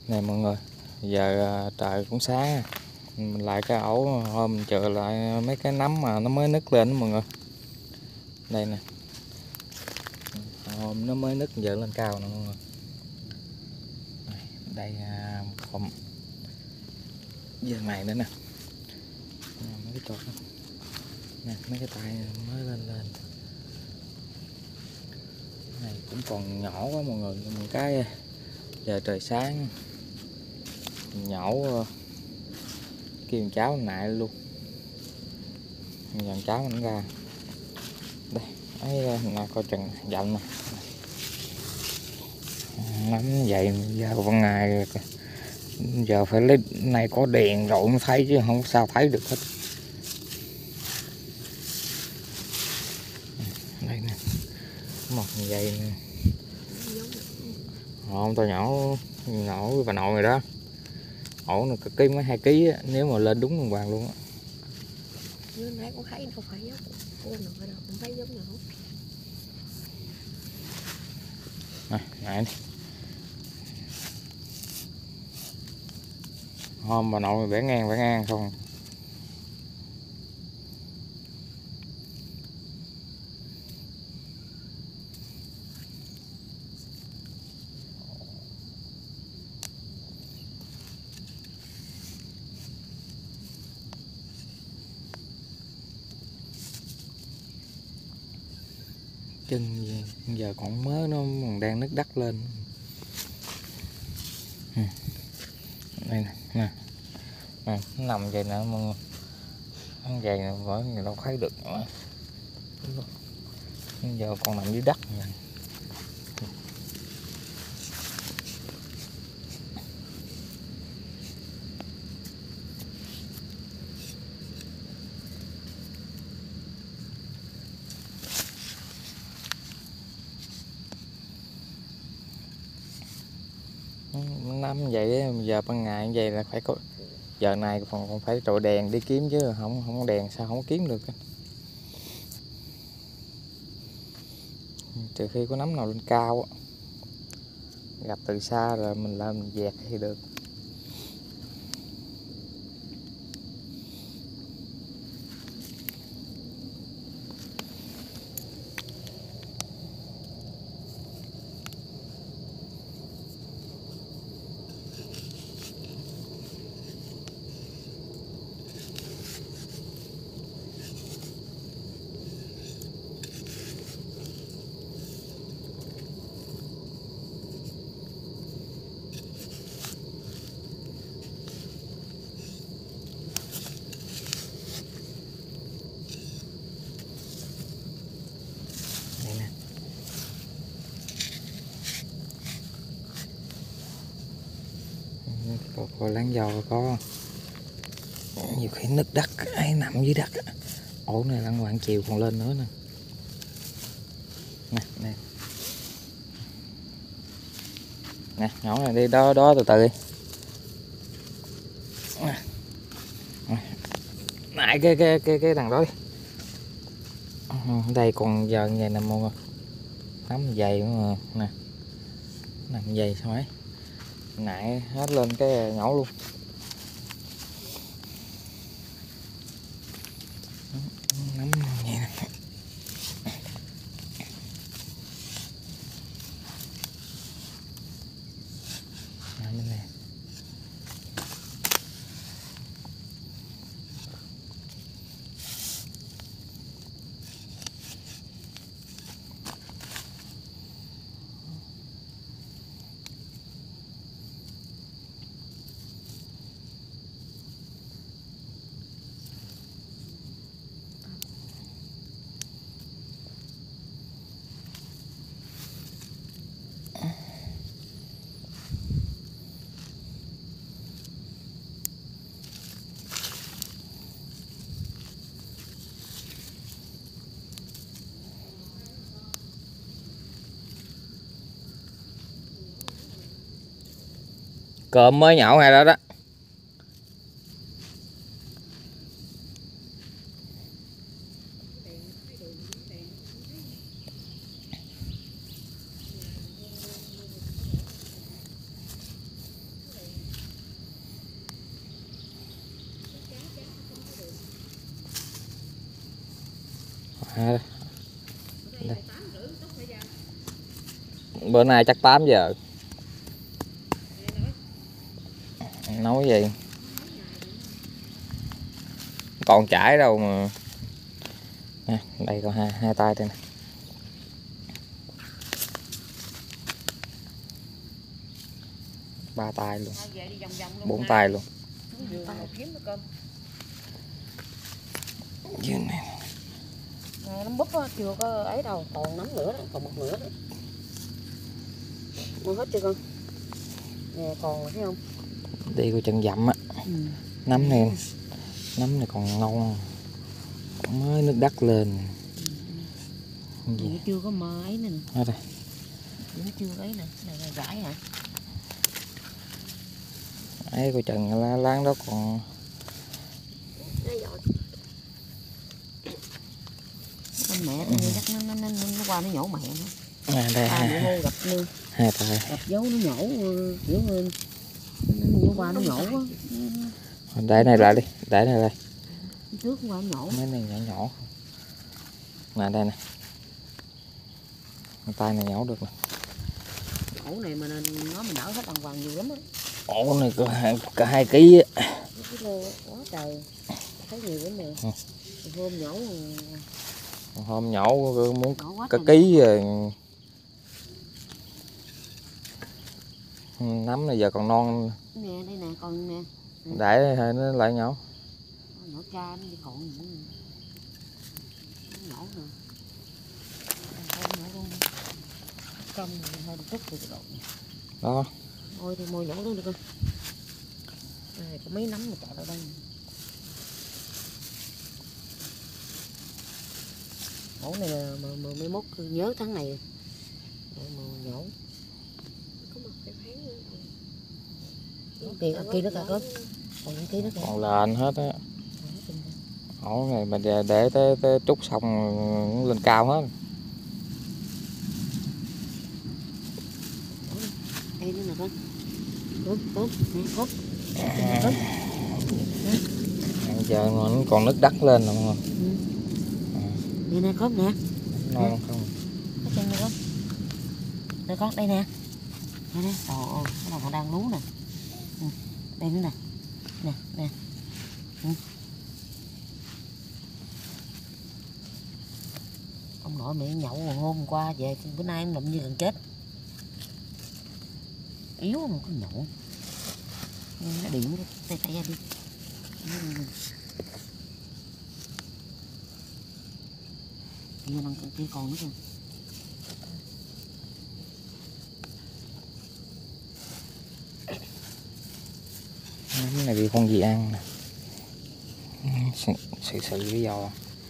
Nè mọi người, giờ trời cũng sáng, mình lại cái ổ hôm mình chừa lại mấy cái nấm mà nó mới nứt lên đó mọi người. Đây nè, hôm nó mới nứt giờ lên cao nè mọi người. Đây không giờ này nữa nè, mấy cái chột nè, mấy cái tay mới lên này cũng còn nhỏ quá mọi người. Một cái giờ trời sáng nhổ kêu cháu nại luôn, dàn cháu nó ra đây ấy nè, coi chừng giận nè, nắm vậy giờ ban ngày giờ phải lấy này có đèn rồi mới thấy chứ không sao thấy được hết. Đây nè, một vậy nè, không tao nhỏ bà nội rồi đó, ổ nó cực ký mấy 2 kg á, nếu mà lên đúng vàng luôn á. Như nãy con thấy đâu phải giống của nội đâu, không thấy giống nào. Này hôm bà nội bẻ ngang không. Chân giờ còn mới nó còn đang nứt đất lên. Đây nè, nó nằm vậy nè mọi người, nó vậy nè, vẫn đâu thấy được nữa. Giờ còn nằm dưới đất nè. Năm vậy giờ ban ngày vậy là phải có, giờ này còn phải trội đèn đi kiếm chứ không đèn sao không kiếm được. Trừ khi có nấm nào lên cao gặp từ xa rồi mình lên mình dẹt thì được. Coi láng dầu có nhiều khi nứt đất ấy nằm dưới đất. Ổ này lăn quạng chiều còn lên nữa nè. Nè nhỏ này đi đó từ từ đi. Nãy cái đằng đó đi. Đây còn giờ vậy nè mọi người, nắm dày mà nè, nằm dày sao ấy nãy hết lên cái nhỏ luôn. Nắm vậy nè. Bên này. Cơm mới nhậu hay đó đó. À, đây. Bữa nay chắc 8 giờ. Nói gì còn chảy đâu mà nè, đây có hai tay đây nè, 3 tay luôn, 4 tay luôn. Dưới này Nắm búp á, chưa có ấy đâu, còn nắm nữa đó, còn một nửa đó. Mua hết chưa con? Nè còn rồi thấy không? đi của chân dặm á. Nấm này còn ngon, mới nước đắt lên. Gì chưa có mơ ấy nè. Ở đây. Nó chưa ấy nè, này là rải hả? Ấy của Trần láng đó còn. Con mẹ tôi chắc nó qua nó nhổ mẹ nữa. À, đây gặp luôn. Hai tay. Gặp dấu nó nhổ kiểu nó qua nó nhổ á. Để này lại đi, để này lại. Trước qua nhổ. Mấy này nhỏ nhỏ. Nè đây nè. Tay này nhổ được nè. Ổ này mà nó mình đỡ hết đàng hoàng nhiều lắm á. Ổ này cả 2 kg á. Quá trời. Thấy nhiều lắm nè. Hôm nhổ Hôm nhổ muốn cả ký rồi. Nấm này giờ còn non. Nè đây nè còn nè. Để nó lại nhổ. Nhổ cha nó đi còn nữa. Nhổ nè. Câm hơi chút từ cái độ. Đó. Thôi thì môi nhổ luôn được không? Đây có mấy nấm mà chạy vào đây. Ổ này là mà 11 nhớ tháng này. Mà nhổ. Có một cái tháng nữa. Kia nó cả con. Còn những kia nó còn lên hết á. Ổ này mà để tới trút xong lên cao hết. Đây nữa nè con. Tốt, nè, tốt. Giờ nó còn nước đắt lên đúng không? Đây nè con nè. Non không? Có chân nè con. Đây con, đây nè. Đây nè, trời ơi, cái đầu còn đang lú nè. Đây nữa nè. Nè, nè. Ông nội mẹ nhậu hôm qua về bữa nay em lụm như gần chết. Yếu mà có nhậu. Nó điện tay ra đi. Kia còn nữa kìa. Cái này bị con gì ăn nè. Sự lý do.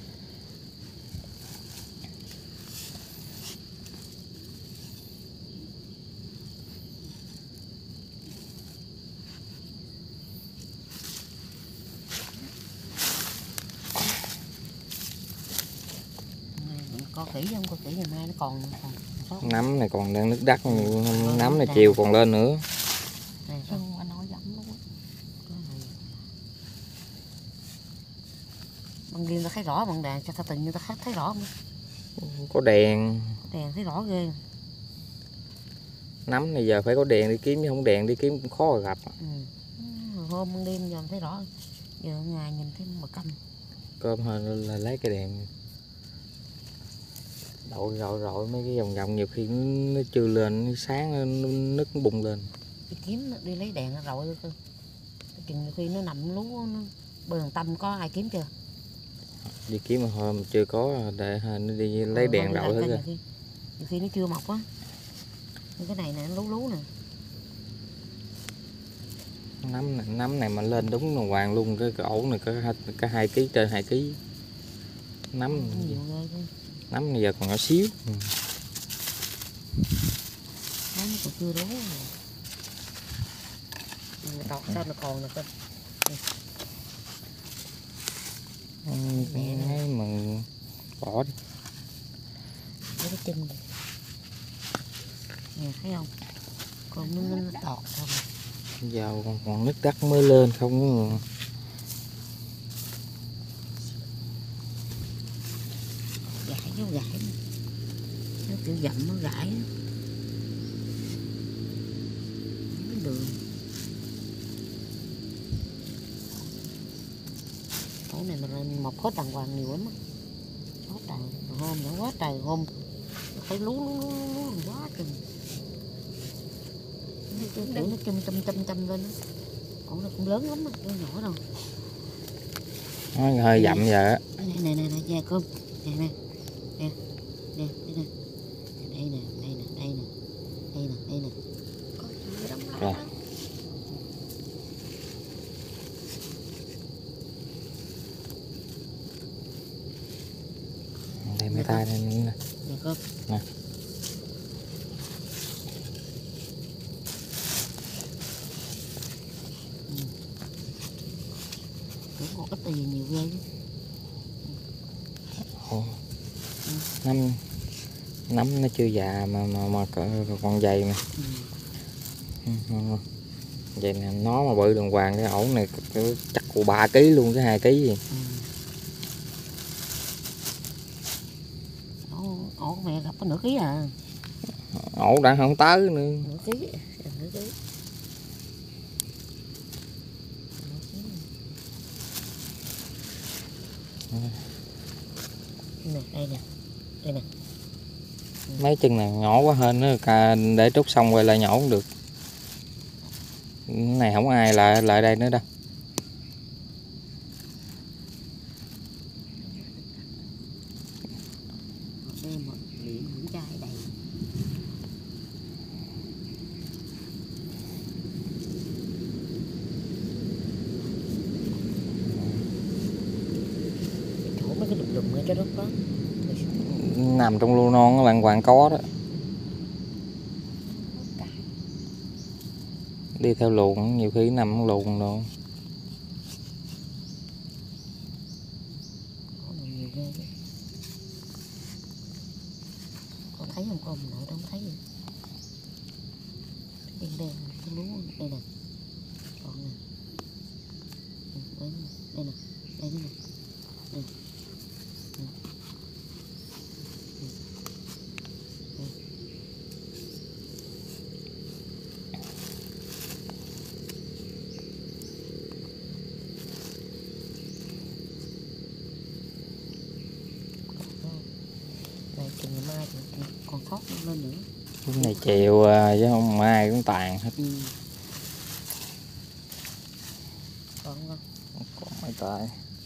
Có kỹ không? Có kỹ ngày mai nó còn Nấm này còn đang nước đắt, nấm này chiều còn lên nữa. Anh nói dẫm luôn á. Bằng đêm ta thấy rõ, bằng đèn cho ta tình như ta thấy rõ không? Có đèn. Đèn thấy rõ ghê. Nấm này giờ phải có đèn đi kiếm, chứ không đèn đi kiếm cũng khó gặp. Hôm ban đêm giờ thấy rõ, giờ ngày nhìn thấy mà câm. Cơm hơn là lấy cái đèn. Rồi mấy cái vòng nhiều khi nó trừ lên, sáng nó bùng lên. Đi kiếm đi lấy đèn rồi cơ. Chừng khi nó nằm lú nó bờ tâm có ai kiếm chưa? Đi kiếm mà hôm chưa có để nó đi lấy đèn rọi hết rồi. Nhiều khi nó chưa mọc á. Cái này nè nó lú nè. Nấm này mà lên đúng là hoàng luôn, cái ổ này có 2 kg, trên 2 kg. Nấm này giờ còn nhỏ xíu. Nấm nó còn chưa đúng. Tọt sao nó còn nè con. Mẹ mà bỏ đi. Lấy cái chân này. Nè thấy không? Còn nó tọt không. Giờ còn nước đắt mới lên không. gãi, nó kiểu dặm nó gãi á. Cái đường chỗ này mình mọc hết đàng hoàng nhiều lắm á, quá trời hôm nữa quá trời hôm thấy lú quá chừng, kiểu nó châm lên á. Ổ nó cũng lớn lắm á, nó nhỏ đâu. Nó hơi dặm giờ á. Nè da cơm nè đây nè đây nè có gì đóng lại Rồi. đó. Đây mấy tay đây nè. Da cơm Nè. tưởng một ít là gì nhiều ghê chứ. Ồ. Nấm nó chưa già mà còn dày mà. Vậy nè, nó mà bự đàng hoàng cái ổ này chắc của 3 kg luôn, cái 2 kg gì. Ổ mẹ gặp có nửa ký à. Ổ đã không tới nữa. Nửa ký. Đây nè. Mấy chân này nhỏ quá hên nữa, để trút xong rồi lại nhỏ cũng được. Cái này không ai lại đây nữa đâu. Đây một điện hũ chai đầy. Chỗ mấy cái đùng ở chỗ đó có. Nằm trong lu non các bạn, hoàng có đó. Đi theo luồng nhiều khi nằm luồng luôn. Nhiều ghê chứ. Con thấy không con, nội không thấy gì. Đen cái lúa đây nè. Còn nè. Đây nè. Đây nè. Này chừng ngày mai còn sót lên nữa. Cái này chiều chứ không mai cũng tàn hết. Còn không? Còn mấy tay.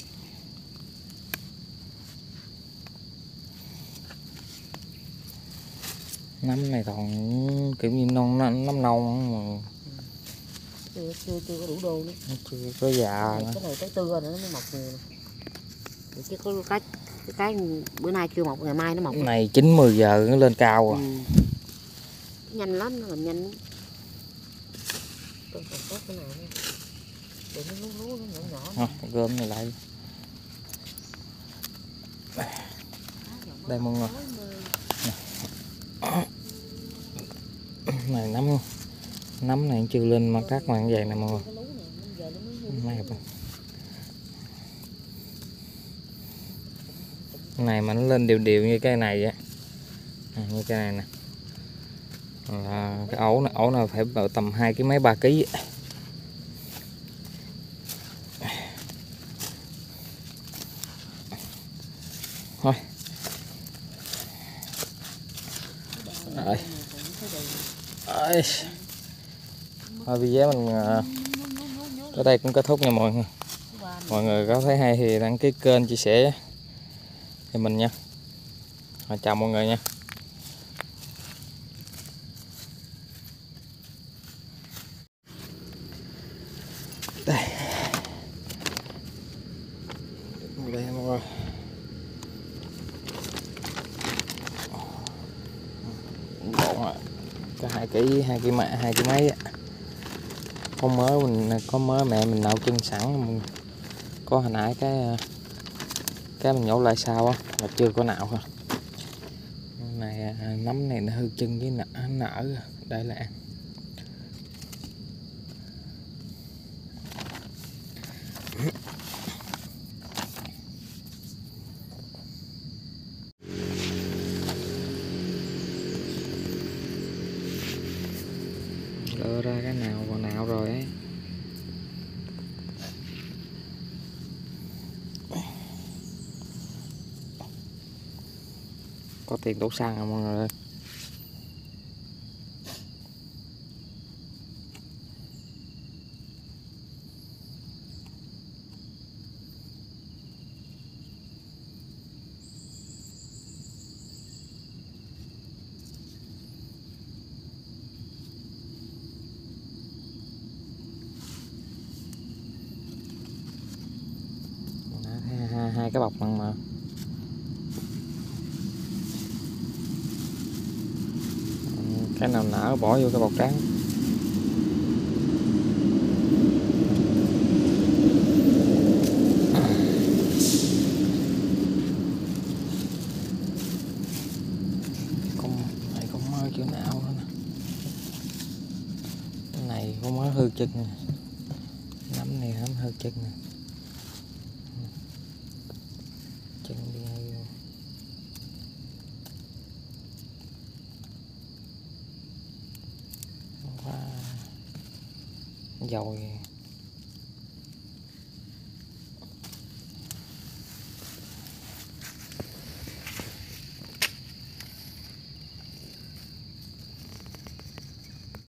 Nấm này còn kiểu như nấm non mà Chưa có đủ đô nữa. chưa có già nữa. Cái này tới tư rồi nó mới mọc nhiều. Chứ có cái bữa nay chưa mọc, ngày mai nó mọc. Cái này 9-10 giờ nó lên cao rồi. Nhanh lắm, nó làm nhanh lắm. Tôi còn có cái nào nữa. Để nó lú nó nhỏ. Gom này lại. Đây mọi người. Này nấm này chưa lên mặt cắt mà như vậy nè mọi người. Này mà nó lên đều như cái này vậy. Như cái này nè. Cái ổ nào phải tầm 2 kg mấy 3 kg. Thôi. Rồi. Thôi video mình ở đây cũng kết thúc nha mọi người. Mọi người có thấy hay thì đăng ký kênh, chia sẻ cho mình nha. Rồi, chào mọi người nha. Đây. Đây mọi người. Bộn à. Có 2 kg mấy á. Có mớ mẹ mình nấu chân sẵn. Có hồi nãy cái mình nhổ lại sau á mà chưa có nạo thôi. Này nấm này nó hư chân với nở để lại ăn. lựa ra cái nào còn nào rồi ấy. Có tiền đổ xăng không mọi người ơi. Hai cái bọc mà cái nào nở bỏ vô cái bọc trắng. Con này con mơ chỗ nào nữa nè. Cái này con mới hư chân nè. Nắm này nắm hư chân nè. Chân đi hay vô. Quá dầu vậy.